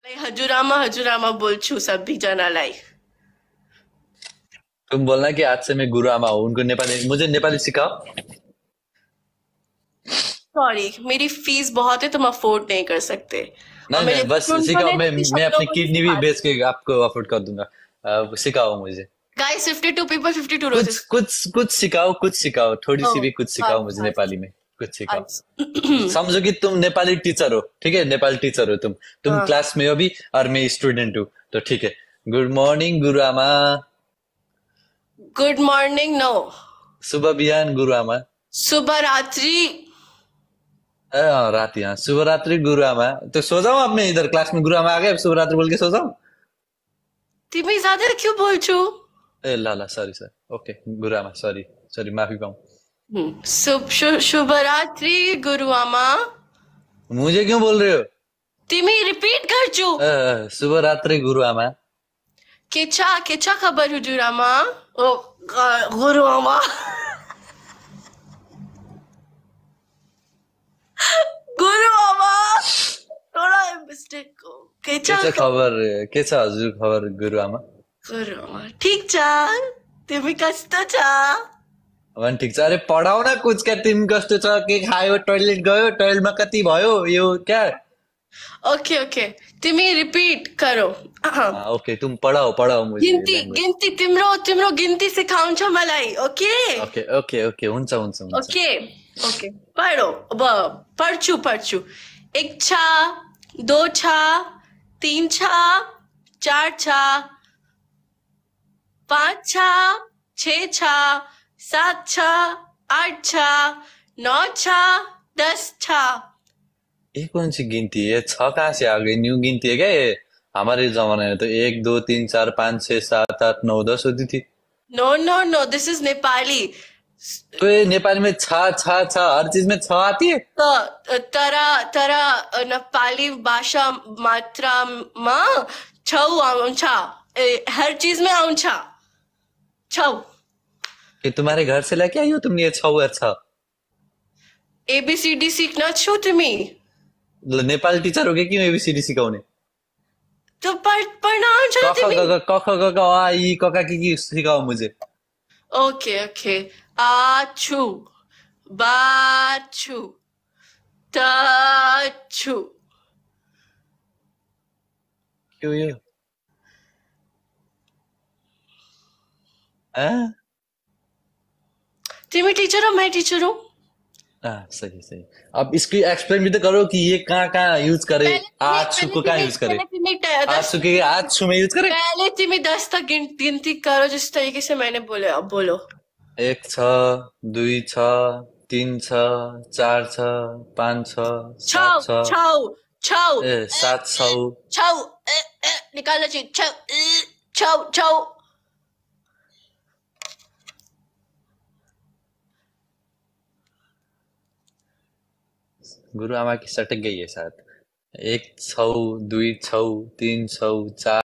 हजुरआमा हजुरआमा बोल्छु सबैजनालाई। तुम बोलना कि आज से मैं गुरु आमा हूँ, उनको नेपाली, मुझे नेपाली सिखाओ। सॉरी, मेरी फीस बहुत है, तुम अफोर्ड नहीं कर सकते। और नहीं मेरे नहीं, बस स्टूडेंट सिखाओ, हैं, तुम मैं शब्दों अपनी को भी किडनी भी सिखा बेच दो। के आपको अफोर्ड कर दूंगा। सिखाओ मुझे। गाइस 52 पीपल 52 कुछ रोजेस। कुछ कुछ सिखाओ, कुछ सिखाओ, थोड़ी सी ओह, भी कुछ सिखाओ मुझे अच्छा नेपाली में। कुछ सिखाओ। अच्छा। समझो कि तुम नेपाली टीचर हो, ठीक है, नेपाली टीचर हो तुम हाँ। क्लास में हो अभी, और मैं स्टूडेंट हूँ, तो ठीक है। गुड मॉर्निंग गुरु आमा। Good morning no. शुभ बिहान गुरु आमा। शुभ रात्रि। रात, यहाँ शुभ रात्रि गुरु आमा। तो सो जाऊं अब मैं, इधर क्लास में गुरु आमा आ गए, शुभ रात्रि बोल के सो जाऊं। तिमी ज्यादा क्यों बोल्छु? ए ला ला, सॉरी सर, ओके गुरु आमा, सॉरी सॉरी, माफी पाऊं। शुभ रात्रि गुरुआमा। मुझे क्यों बोल रहे हो? तिमी रिपीट गर्छु। शुभ रात्रि गुरु आमा। के छ खबर हजुरआमा? ओ गुरुआमा। गुरुआमा। थोड़ा मिस्टेक हो। के के छ छ खबर? खबर? के छ हजुर खबर गुरु आमा? गुरुआमा ठीक छ। तिमी कस्तो छ? भन ठिक छ। अरे पढाउ न कुछ, क्या तिमी कस्तो छ, के खायो, टोइलेट गयो, टोइलेटमा कति भयो, यो क्या? ओके ओके, तिमी रिपीट करो। हाँ, ओके, तुम पढ़ाओ पढ़ाओ मुझे गिन्ती लैंग्वेज। गिन्ती तिम्रो तिम्रो गिन्ती सिकाउँछ मलाई, ओके? ओके ओके ओके, हुन्छ हुन्छ हुन्छ। ओके ओके, पढो अब। पढ्छु। एक छ, दो छ, तीन छ, चार छ, पाँच छ, छ छ, सात छ, आठ छ, नौ छ, 10 छ। ये कौन सी गिनती है? ये छ कहाँ से आ गई? न्यू गिनती है क्या ये? हमारे जमाने में तो एक दो तीन चार पाँच छह सात आठ नौ दस होती थी। No no no, this is Nepali. तो ये नेपाली में छ हर चीज में छ आती है। तर तर नेपाली भाषा मात्रामा छौ आउँछ। हर चीज में आउँछ छौ। कि तुम्हारे घर से लेके आई हो तुमने ये छ या छ? एबीसीडी सिक्न छौ तिमी? नेपाली टीचर हो गए क्यों एबीसीडी सिकाउने? तो पढ्न आउँछ क न ख तिमी? ग घ क ख ग घ आ ई क ख की सिकाओ मुझे। Okay okay. आछु, बाछु, ताछु। क्यों ये? हाँ? तिमी टीचर हो, मैं टीचर हूँ। हाँ, सही सही। अब इसकी एक्सप्लेन भी तो करो कि ये कहाँ कहाँ यूज करे। आजसू को कहाँ यूज करे? पहले तिमी आजसू के आजसू में यूज करे। पहले तिमी 10 तक गिनती करो जिस तरीके से मैंने बोले, अब बोलो। एक छ, दुई छ, तीन छ, चार छ, पाँच छ, छौ सात छ, छौ छौ ए सात सौ। छौ निकाल्न चाहिँ छौ छौ छौ। गुरु आमा की सटक गई है शायद। एक छौ, दुई छौ, तीन छौ, चार